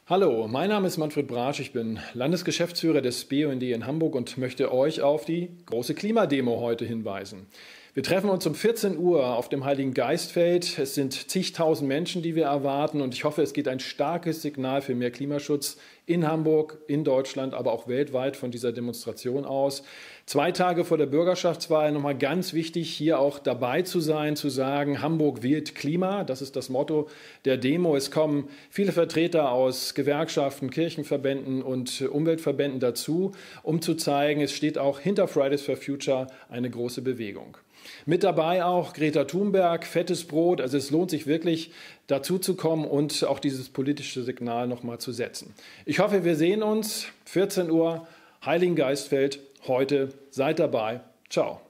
Hallo, mein Name ist Manfred Brasch, ich bin Landesgeschäftsführer des BUND in Hamburg und möchte euch auf die große Klimademo heute hinweisen. Wir treffen uns um 14 Uhr auf dem Heiligen Geistfeld. Es sind zigtausend Menschen, die wir erwarten, und ich hoffe, es geht ein starkes Signal für mehr Klimaschutz in Hamburg, in Deutschland, aber auch weltweit von dieser Demonstration aus. 2 Tage vor der Bürgerschaftswahl nochmal ganz wichtig, hier auch dabei zu sein, zu sagen, Hamburg wählt Klima. Das ist das Motto der Demo. Es kommen viele Vertreter aus Gewerkschaften, Kirchenverbänden und Umweltverbänden dazu, um zu zeigen, es steht auch hinter Fridays for Future eine große Bewegung. Mit dabei auch Greta Thunberg, fettes Brot. Also es lohnt sich wirklich, dazu zu kommen und auch dieses politische Signal nochmal zu setzen. Ich hoffe, wir sehen uns 14 Uhr, Heiligen Geistfeld, heute. Seid dabei. Ciao.